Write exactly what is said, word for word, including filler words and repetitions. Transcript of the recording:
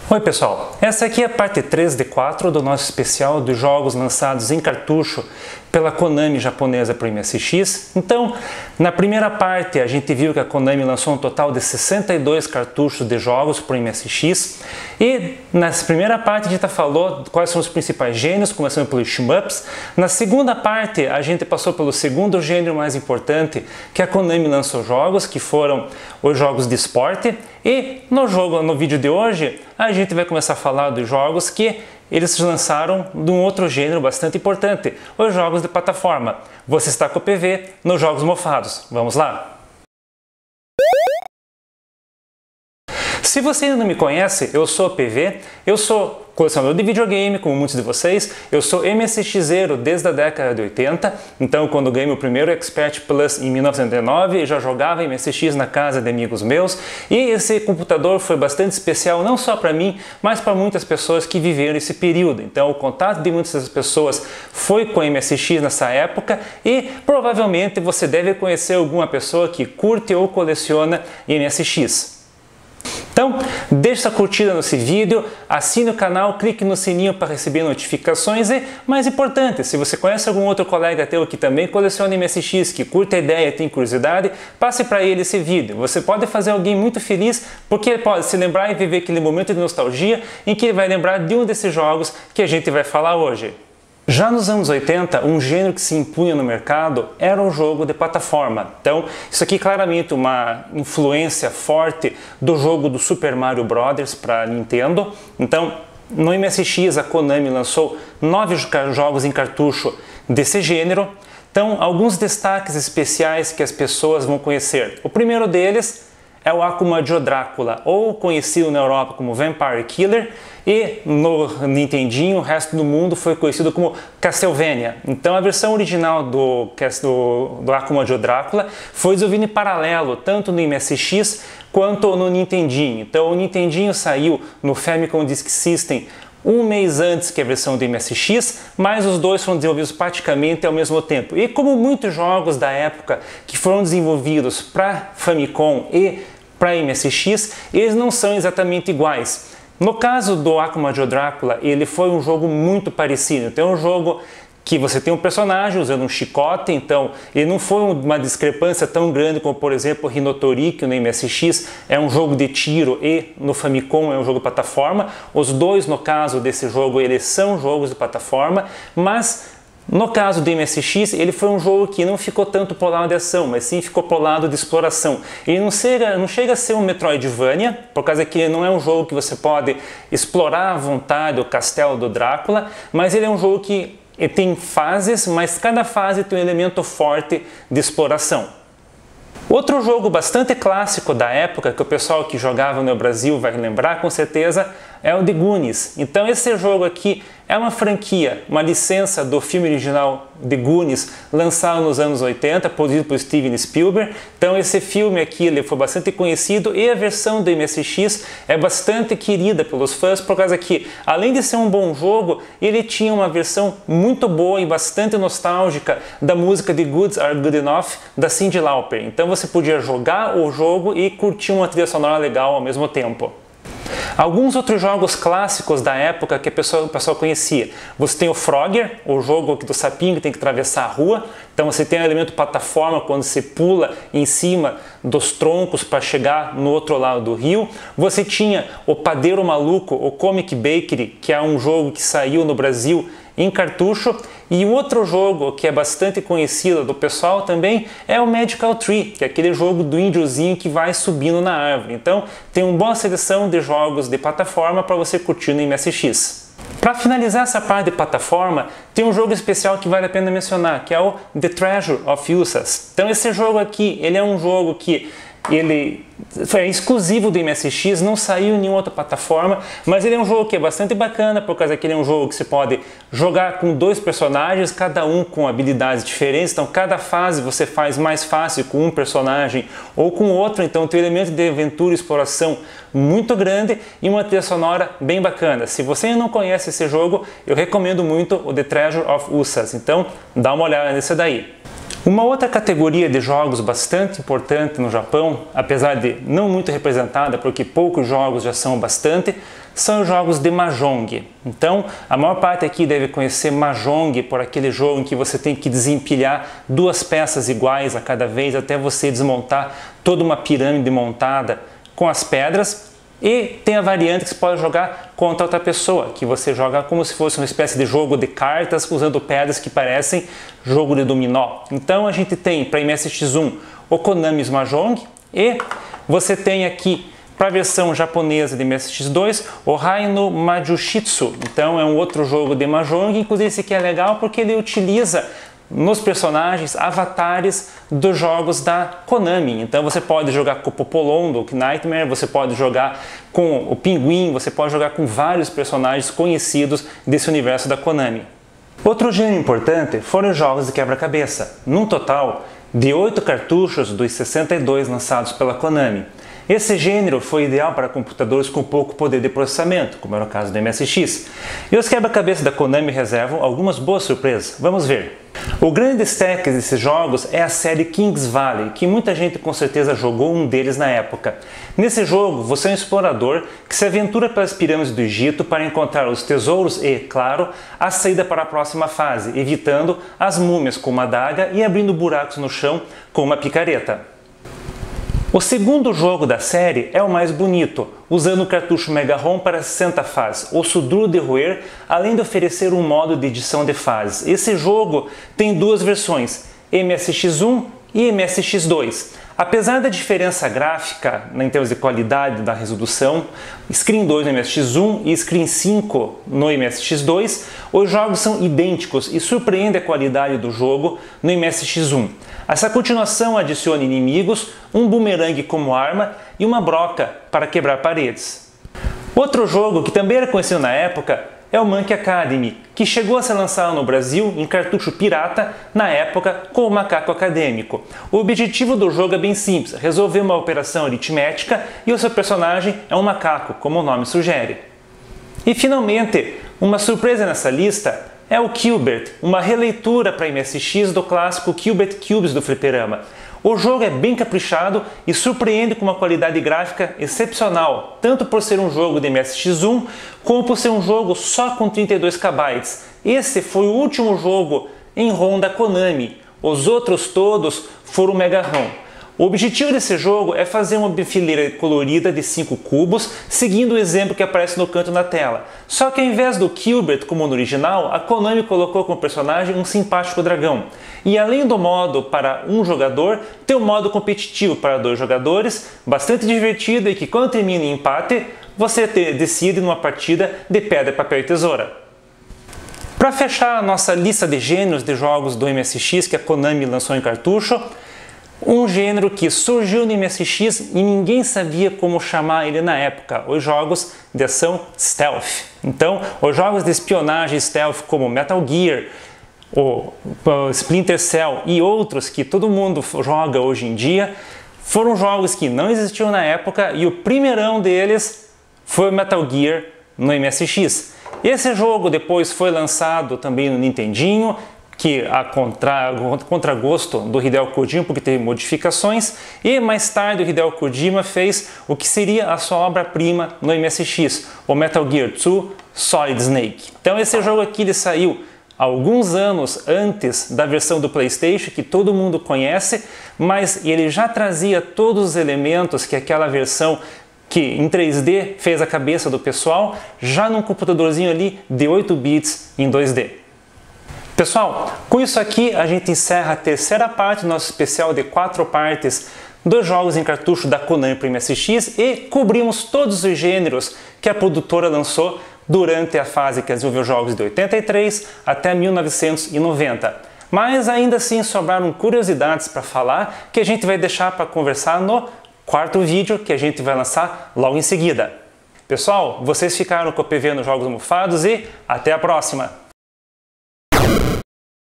Oi pessoal, essa aqui é a parte três de quatro do nosso especial dos jogos lançados em cartucho pela Konami japonesa para o M S X. Então, na primeira parte a gente viu que a Konami lançou um total de sessenta e dois cartuchos de jogos para o M S X e nessa primeira parte a gente falou quais são os principais gêneros, começando pelos shmups. Na segunda parte a gente passou pelo segundo gênero mais importante que a Konami lançou jogos, que foram os jogos de esporte, e no jogo, no vídeo de hoje a gente vai começar a falar dos jogos que eles lançaram de um outro gênero bastante importante, os jogos de plataforma. Você está com o P V nos Jogos Mofados. Vamos lá? Se você ainda não me conhece, eu sou o P V, eu sou colecionador de videogame, como muitos de vocês, eu sou MSXero desde a década de oitenta, então quando ganhei meu primeiro Expert Plus em mil novecentos e noventa e nove, eu já jogava M S X na casa de amigos meus, e esse computador foi bastante especial não só para mim, mas para muitas pessoas que viveram esse período. Então o contato de muitas dessas pessoas foi com M S X nessa época, e provavelmente você deve conhecer alguma pessoa que curte ou coleciona M S X. Então, deixe sua curtida nesse vídeo, assine o canal, clique no sininho para receber notificações e, mais importante, se você conhece algum outro colega teu que também coleciona M S X, que curte a ideia e tem curiosidade, passe para ele esse vídeo. Você pode fazer alguém muito feliz porque ele pode se lembrar e viver aquele momento de nostalgia em que ele vai lembrar de um desses jogos que a gente vai falar hoje. Já nos anos oitenta, um gênero que se impunha no mercado era o jogo de plataforma. Então, isso aqui é claramente uma influência forte do jogo do Super Mario Brothers para Nintendo. Então, no M S X, a Konami lançou nove jogos em cartucho desse gênero. Então, alguns destaques especiais que as pessoas vão conhecer. O primeiro deles é o Akuma Joe Drácula, ou conhecido na Europa como Vampire Killer, e no Nintendinho, o resto do mundo foi conhecido como Castlevania. Então a versão original do, do, do Akuma Joe Drácula foi desenvolvida em paralelo, tanto no M S X quanto no Nintendinho. Então o Nintendinho saiu no Famicom Disk System um mês antes que a versão do M S X, mas os dois foram desenvolvidos praticamente ao mesmo tempo. E como muitos jogos da época que foram desenvolvidos para Famicom e para M S X, eles não são exatamente iguais. No caso do Akuma Joe Drácula, ele foi um jogo muito parecido. Então é um jogo que você tem um personagem usando um chicote, então ele não foi uma discrepância tão grande como, por exemplo, o Hinotori, que no M S X é um jogo de tiro e no Famicom é um jogo de plataforma. Os dois, no caso desse jogo, eles são jogos de plataforma, mas no caso do M S X, ele foi um jogo que não ficou tanto pro lado de ação, mas sim ficou pro lado de exploração. Ele não chega, não chega a ser um Metroidvania, por causa que ele não é um jogo que você pode explorar à vontade o castelo do Drácula, mas ele é um jogo que ele tem fases, mas cada fase tem um elemento forte de exploração. Outro jogo bastante clássico da época, que o pessoal que jogava no Brasil vai lembrar com certeza, é o The Goonies. Então esse jogo aqui é uma franquia, uma licença do filme original The Goonies, lançado nos anos oitenta, produzido por Steven Spielberg. Então esse filme aqui ele foi bastante conhecido e a versão do M S X é bastante querida pelos fãs, por causa que, além de ser um bom jogo, ele tinha uma versão muito boa e bastante nostálgica da música The Goods Are Good Enough, da Cyndi Lauper. Então você podia jogar o jogo e curtir uma trilha sonora legal ao mesmo tempo. Alguns outros jogos clássicos da época que a pessoa, o pessoal conhecia. Você tem o Frogger, o jogo do sapinho que tem que atravessar a rua. Então você tem o elemento plataforma quando você pula em cima dos troncos para chegar no outro lado do rio. Você tinha o Padeiro Maluco, o Comic Bakery, que é um jogo que saiu no Brasil em cartucho. E um outro jogo que é bastante conhecido do pessoal também é o Magical Tree, que é aquele jogo do índiozinho que vai subindo na árvore. Então tem uma boa seleção de jogos de plataforma para você curtir no M S X. Para finalizar essa parte de plataforma, tem um jogo especial que vale a pena mencionar, que é o The Treasure of Usas. Então esse jogo aqui, ele é um jogo que ele foi exclusivo do M S X, não saiu em nenhuma outra plataforma, mas ele é um jogo que é bastante bacana, por causa que ele é um jogo que você pode jogar com dois personagens, cada um com habilidades diferentes, então cada fase você faz mais fácil com um personagem ou com outro, então tem um elemento de aventura e exploração muito grande e uma trilha sonora bem bacana. Se você ainda não conhece esse jogo, eu recomendo muito o The Treasure of Usas, então dá uma olhada nesse daí. Uma outra categoria de jogos bastante importante no Japão, apesar de não muito representada, porque poucos jogos já são bastante, são os jogos de Mahjong. Então, a maior parte aqui deve conhecer Mahjong por aquele jogo em que você tem que desempilhar duas peças iguais a cada vez até você desmontar toda uma pirâmide montada com as pedras. E tem a variante que você pode jogar contra outra pessoa, que você joga como se fosse uma espécie de jogo de cartas usando pedras que parecem jogo de dominó. Então a gente tem para M S X um o Konami's Mahjong e você tem aqui para a versão japonesa de M S X dois o Hai no Majushitsu. Então é um outro jogo de Mahjong, inclusive esse aqui é legal porque ele utiliza nos personagens avatares dos jogos da Konami. Então você pode jogar com o Popolon do Knightmare, você pode jogar com o Pinguim, você pode jogar com vários personagens conhecidos desse universo da Konami. Outro gênero importante foram os jogos de quebra-cabeça, num total de oito cartuchos dos sessenta e dois lançados pela Konami. Esse gênero foi ideal para computadores com pouco poder de processamento, como era o caso do M S X. E os quebra-cabeças da Konami reservam algumas boas surpresas. Vamos ver. O grande destaque desses jogos é a série Kings Valley, que muita gente com certeza jogou um deles na época. Nesse jogo, você é um explorador que se aventura pelas pirâmides do Egito para encontrar os tesouros e, claro, a saída para a próxima fase, evitando as múmias com uma adaga e abrindo buracos no chão com uma picareta. O segundo jogo da série é o mais bonito, usando o cartucho Mega-ROM para sessenta fases, Osso Duro de Roer, além de oferecer um modo de edição de fases. Esse jogo tem duas versões, M S X um e M S X dois. Apesar da diferença gráfica, em termos de qualidade da resolução, Screen dois no M S X um e Screen cinco no M S X dois, os jogos são idênticos e surpreende a qualidade do jogo no M S X um. Essa continuação adiciona inimigos, um bumerangue como arma e uma broca para quebrar paredes. Outro jogo que também era conhecido na época é o Monkey Academy, que chegou a ser lançado no Brasil em cartucho pirata na época com o Macaco Acadêmico. O objetivo do jogo é bem simples, resolver uma operação aritmética e o seu personagem é um macaco, como o nome sugere. E finalmente, uma surpresa nessa lista é o Q*bert, uma releitura para M S X do clássico Q*bert Cubes do fliperama. O jogo é bem caprichado e surpreende com uma qualidade gráfica excepcional, tanto por ser um jogo de M S X um, como por ser um jogo só com trinta e dois kilobytes. Esse foi o último jogo em ROM da Konami, os outros todos foram Mega-ROM. O objetivo desse jogo é fazer uma fileira colorida de cinco cubos, seguindo o exemplo que aparece no canto da tela. Só que ao invés do Q*bert como no original, a Konami colocou como personagem um simpático dragão. E além do modo para um jogador, tem um modo competitivo para dois jogadores, bastante divertido e que quando termina em empate, você te, decide numa partida de pedra, papel e tesoura. Para fechar a nossa lista de gêneros de jogos do M S X que a Konami lançou em cartucho, um gênero que surgiu no M S X e ninguém sabia como chamar ele na época, os jogos de ação stealth. Então, os jogos de espionagem stealth como Metal Gear, o Splinter Cell e outros que todo mundo joga hoje em dia, foram jogos que não existiam na época e o primeirão deles foi o Metal Gear no M S X. Esse jogo depois foi lançado também no Nintendinho, que a contra, contra gosto do Hideo Kojima, porque teve modificações, e mais tarde o Hideo Kojima fez o que seria a sua obra-prima no M S X, o Metal Gear dois Solid Snake. Então esse jogo aqui ele saiu alguns anos antes da versão do PlayStation, que todo mundo conhece, mas ele já trazia todos os elementos que aquela versão que em três D fez a cabeça do pessoal, já num computadorzinho ali de oito bits em dois D. Pessoal, com isso aqui a gente encerra a terceira parte do nosso especial de quatro partes dos jogos em cartucho da Konami para o M S X e cobrimos todos os gêneros que a produtora lançou durante a fase que desenvolveu jogos de oitenta e três até mil novecentos e noventa. Mas ainda assim sobraram curiosidades para falar que a gente vai deixar para conversar no quarto vídeo que a gente vai lançar logo em seguida. Pessoal, vocês ficaram com o P V nos Jogos Mofados e até a próxima!